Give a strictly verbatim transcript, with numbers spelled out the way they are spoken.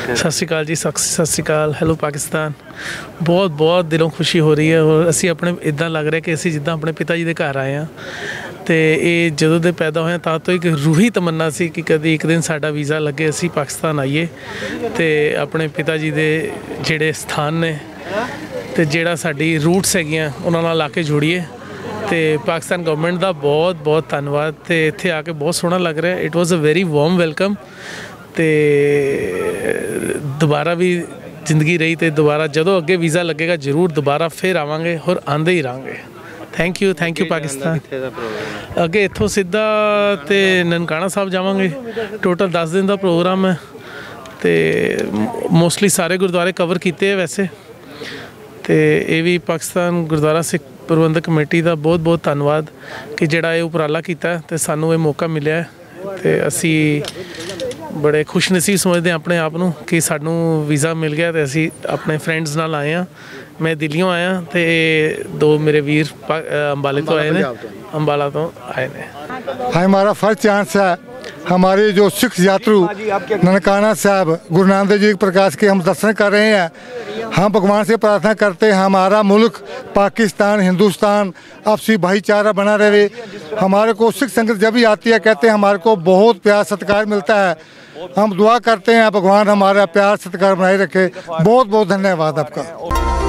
सत श्री अकाल जी, सत श्री अकाल। हैलो पाकिस्तान। बहुत बहुत दिलों खुशी हो रही है और असी अपने इदा लग रहा कि असी जिदा अपने पिता जी के घर आए हैं। तो ये जदों दे पैदा होए तां तो एक रूही तमन्ना सी कि कभी एक दिन साडा वीज़ा लगे असी पाकिस्तान आइए तो अपने पिता जी के जिहड़े स्थान ने तो जिहड़ा साडी रूट्स हैगियां उन्हां नाल आके जुड़िए। तो पाकिस्तान गवर्नमेंट का बहुत बहुत धन्यवाद। तो इत्थे आके बहुत सोहना लग रहा है। It was a very warm welcome. तो दोबारा भी जिंदगी रही तो दोबारा जदों अगे वीज़ा लगेगा जरूर दोबारा फिर आवांगे और आंदे ही रहेंगे। Thank you thank you Pakistan. अगे इत्थों सीधा तो ननकाना साहब जावांगे। टोटल दस दिन का प्रोग्राम है। तो मोस्टली सारे गुरुद्वारे कवर किए है वैसे। तो ये भी पाकिस्तान गुरुद्वारा सिख प्रबंधक कमेटी का बहुत बहुत धन्यवाद कि जिहड़ा ये उपराला किया तो सानू ये मौका मिले। तो असी बड़े खुशनसीब समझते हैं अपने आप को कि सानू वीज़ा मिल गया। तो असी अपने फ्रेंड्स नाल आए हैं। मैं दिल्लियों आया तो दो मेरे वीर अंबाले तो आए ने अंबाला तो आए ने। हमारा फर्स्ट चांस है हमारे जो सिख यात्रु ननकाना साहब गुरु नानक देव जी के प्रकाश के हम दर्शन कर रहे हैं। हम भगवान से प्रार्थना करते हैं हमारा मुल्क पाकिस्तान हिंदुस्तान आपसी भाईचारा बना रहे। हमारे को सिख संगत जब भी आती है कहते हैं हमारे को बहुत प्यार सत्कार मिलता है। हम दुआ करते हैं भगवान हमारा प्यार सत्कार बनाए रखे। बहुत बहुत धन्यवाद आपका।